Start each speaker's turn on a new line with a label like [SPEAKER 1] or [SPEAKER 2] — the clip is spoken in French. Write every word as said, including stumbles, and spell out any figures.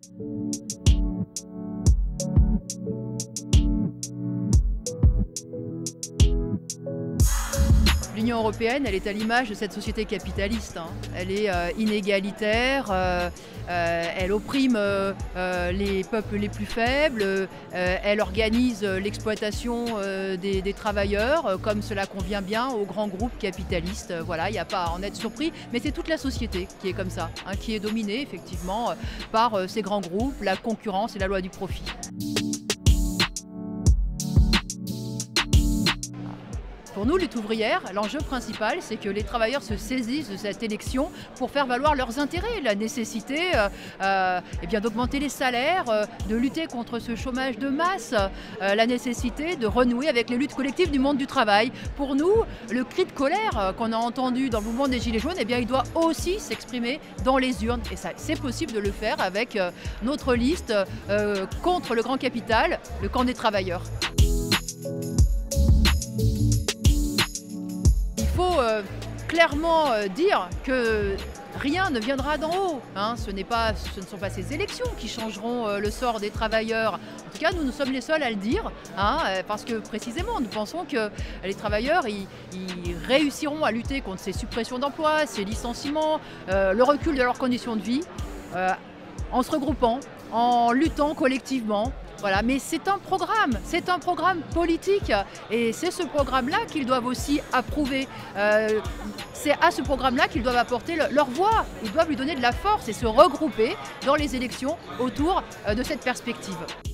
[SPEAKER 1] L'Union européenne, elle est à l'image de cette société capitaliste, hein. Elle est euh, inégalitaire, euh, euh, elle opprime euh, euh, les peuples les plus faibles, euh, elle organise l'exploitation euh, des, des travailleurs, euh, comme cela convient bien aux grands groupes capitalistes. Voilà, il n'y a pas à en être surpris, mais c'est toute la société qui est comme ça, hein, qui est dominée effectivement par euh, ces grands groupes, la concurrence et la loi du profit. Pour nous, lutte ouvrière, l'enjeu principal, c'est que les travailleurs se saisissent de cette élection pour faire valoir leurs intérêts. La nécessité euh, euh, eh bien, d'augmenter les salaires, euh, de lutter contre ce chômage de masse, euh, la nécessité de renouer avec les luttes collectives du monde du travail. Pour nous, le cri de colère euh, qu'on a entendu dans le mouvement des Gilets jaunes, eh bien, il doit aussi s'exprimer dans les urnes. Et ça, c'est possible de le faire avec euh, notre liste euh, contre le grand capital, le camp des travailleurs. Il faut euh, clairement euh, dire que rien ne viendra d'en haut, hein. Ce n'est pas, ce ne sont pas ces élections qui changeront euh, le sort des travailleurs. En tout cas, nous, nous sommes les seuls à le dire, hein, parce que précisément, nous pensons que les travailleurs, ils, ils réussiront à lutter contre ces suppressions d'emplois, ces licenciements, euh, le recul de leurs conditions de vie, euh, en se regroupant, en luttant collectivement. Voilà, mais c'est un programme, c'est un programme politique et c'est ce programme-là qu'ils doivent aussi approuver. Euh, c'est à ce programme-là qu'ils doivent apporter le, leur voix, ils doivent lui donner de la force et se regrouper dans les élections autour euh, de cette perspective.